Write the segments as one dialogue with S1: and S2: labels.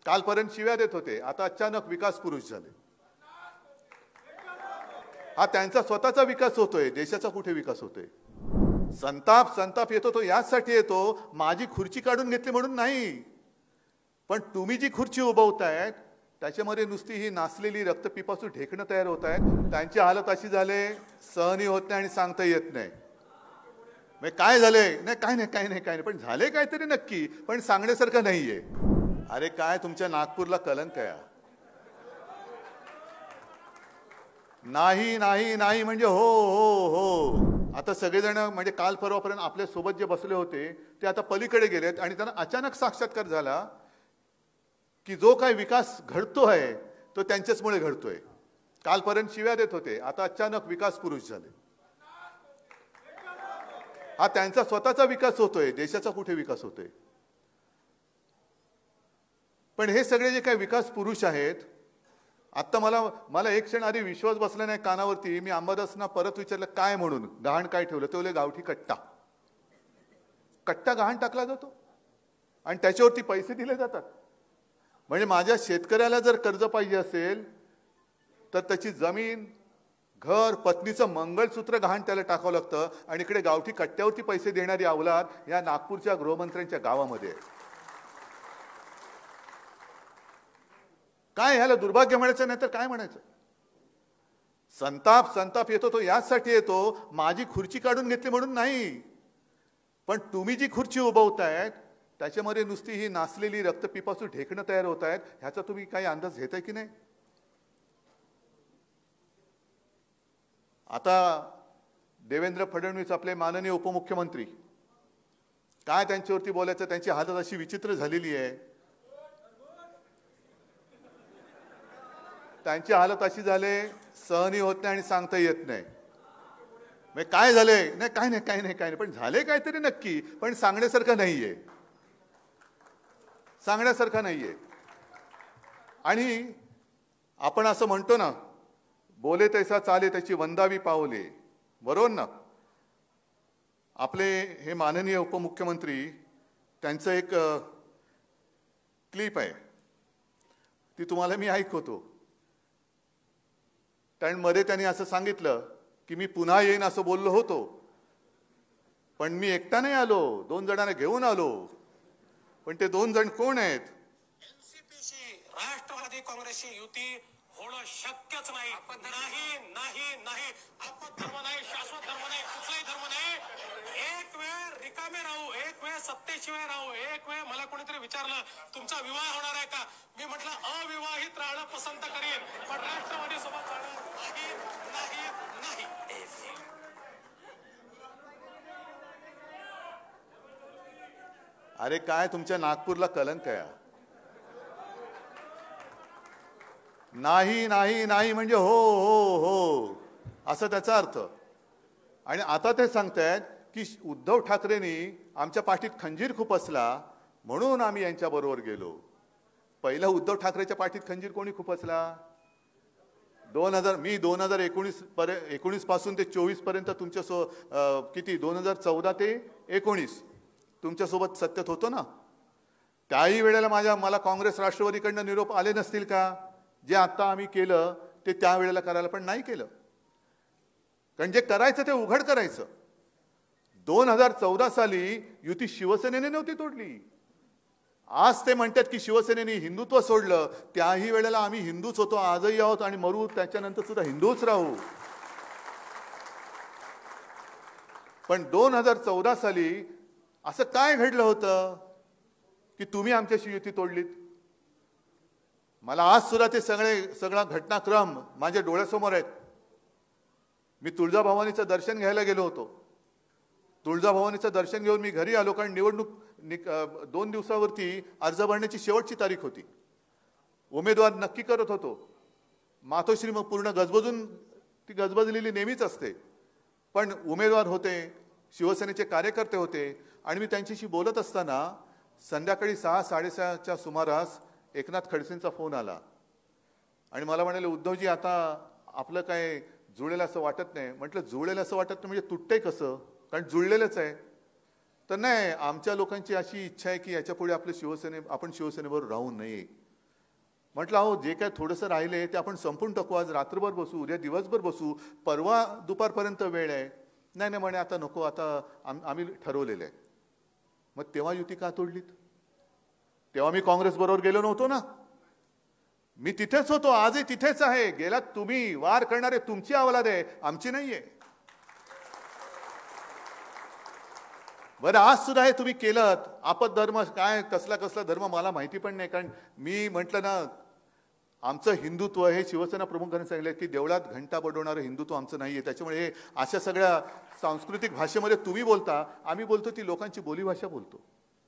S1: कालपर्यंत शिव्या देत होते, आता अचानक विकास पुरुष झाले. हा त्यांचा स्वतःचा विकास होतोय, देशाचा कुठे विकास होतोय? संताप येतो तो यासाठी येतो, माझी खुर्ची काढून घेतली म्हणून नाही, पण तुम्ही जी खुर्ची उभवतायत त्याच्यामध्ये नुसती ही नासलेली रक्तपिपासू ढेकणं तयार होत आहेत. त्यांची हालत अशी झाले, सहनी होत नाही आणि सांगता येत नाही. काय झाले? नाही काही नाही, पण झाले काहीतरी नक्की, पण सांगण्यासारखं नाहीये. अरे काय तुमच्या नागपूरला कलंक आहे? नाही म्हणजे हो हो हो. आता सगळेजण म्हणजे काल परवापर्यंत आपल्या सोबत जे बसले होते ते आता पलीकडे गेलेत आणि त्यांना अचानक साक्षात्कार झाला की जो काही विकास घडतोय तो त्यांच्याचमुळे घडतोय. कालपर्यंत शिव्या देत होते, आता अचानक विकास पुरुष झाले. हा त्यांचा स्वतःचा विकास होतोय, देशाचा कुठे विकास होतोय? पण हे सगळे जे काही विकास पुरुष आहेत, आता मला एक क्षण आधी विश्वास बसला नाही कानावरती. मी अंबादासना परत विचारलं काय म्हणून, गहाण काय ठेवलं? ते बोलले गावठी कट्टा गहाण टाकला जातो आणि त्याच्यावरती पैसे दिले जातात. म्हणजे माझ्या शेतकऱ्याला जर कर्ज पाहिजे असेल तर त्याची जमीन, घर, पत्नीचं मंगळसूत्र गहाण त्याला टाकावं लागतं आणि इकडे गावठी कट्ट्यावरती पैसे देणारी अवलाद या नागपूरच्या गृहमंत्र्यांच्या गावामध्ये. काय ह्याला दुर्भाग्य म्हणायचं नाही तर काय म्हणायचं? संताप येतो तो यासाठी येतो, माझी खुर्ची काढून घेतली म्हणून नाही, पण तुम्ही जी खुर्ची उभवतायत त्याच्यामध्ये नुसती ही नासलेली रक्तपिपासू ढेकणं तयार होत आहेत. ह्याचा तुम्ही काही अंदाज घेताय की नाही? आता देवेंद्र फडणवीस आपले माननीय उपमुख्यमंत्री, काय त्यांच्यावरती बोलायचं? त्यांची हालत अशी विचित्र झालेली आहे. त्यांची हालत अशी झाले, सहनी होत नाही आणि सांगता येत नाही. काय झाले? नाही काही नाही, पण झाले काहीतरी नक्की, पण सांगण्यासारखं नाहीये. आणि आपण असं म्हणतो ना, बोले तैसा चाले त्याची वंदावी पावले, बरोबर ना? आपले हे माननीय उपमुख्यमंत्री, त्यांचं एक क्लिप आहे, ती तुम्हाला मी ऐकवतो. कारण मध्ये त्यांनी असं सांगितलं की मी पुन्हा येईन असं बोललो होतो, पण मी एकटा नाही आलो, 2 जणांना घेऊन आलो. पण ते 2 जण कोण आहेत?
S2: एनसीपीशी, राष्ट्रवादी काँग्रेसची युती होणं शक्यच नाही. नाही, आपत धर्म नाही, शाश्वत धर्म नाही, कुठलाही धर्म नाही. एक वेळ रिकामे राहू, एक वेळ सत्तेशिवाय राहू, एक वेळ मला कोणीतरी विचारलं तुमचा विवाह होणार आहे का? मी म्हटलं अविवाहित राहणं पसंत करीन, पण राष्ट्रवादी सोबत जाणं नाही.
S1: अरे काय तुमच्या नागपूरला कलंक आहे? नाही म्हणजे हो हो हो असं त्याचा अर्थ. आणि आता ते सांगतायत की उद्धव ठाकरेंनी आमच्या पाठीत खंजीर खुपसला म्हणून आम्ही यांच्याबरोबर गेलो. पहिला उद्धव ठाकरेच्या पाठीत खंजीर कोणी खुपसला? 2019 पासून ते 24 पर्यंत तुमच्या किती 2014 ते 19 तुमच्यासोबत सत्तेत होतो ना. त्याही वेळेला मला काँग्रेस राष्ट्रवादीकडनं निरोप आले नसतील का? जे आता आम्ही केलं ते त्यावेळेला करायला पण नाही केलं. कारण जे करायचं ते उघड करायचं. 2014 साली युती शिवसेनेने नव्हती तोडली. आज ते म्हणतात की शिवसेनेने हिंदुत्व सोडलं. त्याही वेळेला आम्ही हिंदूच होतो, आजही आहोत आणि मरू त्याच्यानंतर सुद्धा हिंदूच राहू. पण 2014 साली असं काय घडलं होतं की तुम्ही आमच्याशी युती तोडलीत? मला आज सुद्धा ते सगळा घटनाक्रम माझ्या डोळ्यासमोर आहेत. मी तुळजाभवानीचं दर्शन घ्यायला गेलो होतो. तुळजाभवानीचं दर्शन घेऊन मी घरी आलो, कारण निवडणूक 2 दिवसावरती अर्ज भरण्याची शेवटची तारीख होती. उमेदवार नक्की करत होतो. मातोश्री मग पूर्ण गजबजून, ती गजबजलेली नेहमीच असते, पण उमेदवार होते, शिवसेनेचे कार्यकर्ते होते आणि मी त्यांच्याशी बोलत असताना संध्याकाळी 6-6:30च्या सुमारास एकनाथ खडसेंचा फोन आला आणि मला म्हणाले, उद्धवजी आता आपलं काय जुळलेलं असं वाटत नाही. म्हटलं जुळलेलं असं वाटत नाही म्हणजे तुटतंय कसं? कारण जुळलेलंच आहे. तर नाही, आमच्या लोकांची अशी इच्छा आहे की याच्यापुढे आपण शिवसेनेबरोबर राहू नये. म्हटलं अहो जे काय थोडंसं राहिले ते आपण संपून टाकू, आज रात्रभर बसू, उद्या दिवसभर बसू, परवा दुपारपर्यंत वेळ आहे. नाही नाही म्हणे आता नको, आता आम्ही ठरवलेलं आहे. मग तेव्हा युती का तोडलीत? तेव्हा मी काँग्रेस बरोबर गेलो नव्हतो ना. मी तिथेच होतो, आजही तिथेच आहे. गेलात तुम्ही, वार करणारे तुमची अवलाद आहे, आमची नाहीये. बरं आज सुद्धा हे तुम्ही केलं. आपद्धर्म काय, कसला कसला धर्म मला माहिती पण नाही. कारण मी म्हटलं ना, आमचं हिंदुत्व हे शिवसेना प्रमुखांनी सांगितलं की देवळात घंटा बडवणारं हिंदुत्व आमचं नाहीये. त्याच्यामुळे हे अशा सगळ्या सांस्कृतिक भाषेमध्ये तुम्ही बोलता, आम्ही बोलतो ती लोकांची बोलीभाषा बोलतो.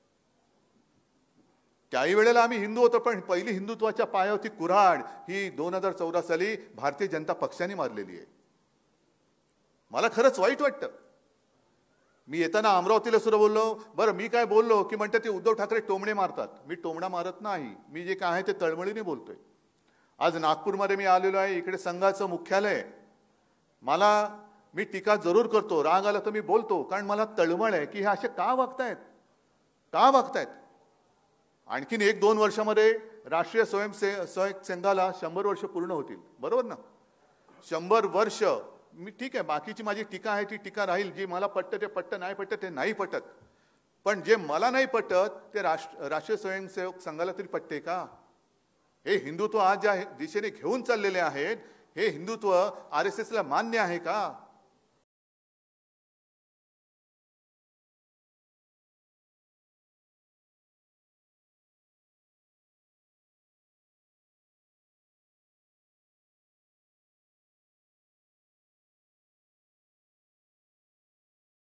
S1: त्याही वेळेला आम्ही हिंदू होतो, पण पहिली हिंदुत्वाच्या पायावरती कुऱ्हाड ही 2014 साली भारतीय जनता पक्षाने मारलेली आहे. मला खरंच वाईट वाटतं. मी येताना अमरावतीला सुद्धा बोललो. बरं मी काय बोललो की म्हणते ते उद्धव ठाकरे टोमणे मारतात. मी टोमणा मारत नाही. मी जे काय आहे ते तळमळीने बोलतोय. आज नागपूरमध्ये मी आलेलो आहे, इकडे संघाचं मुख्यालय. मी टीका जरूर करतो, राग आला तर मी बोलतो, कारण मला तळमळ आहे की हे असे का वागतायत. आणखीन 1-2 वर्षामध्ये राष्ट्रीय स्वयंसेवक संघाला 100 वर्ष पूर्ण होतील, बरोबर ना? 100 वर्ष. मी ठीक आहे, बाकीची माझी टीका आहे ती टीका राहील. जी मला पटतं ते पटतं, नाही पटतं ते नाही पटत. पण जे मला नाही पटत ते राष्ट्रीय स्वयंसेवक संघाला तरी पटते का? हे हिंदुत्व आज ज्या दिशेने घेऊन चाललेले आहेत, हे हिंदुत्व RSSला मान्य आहे का?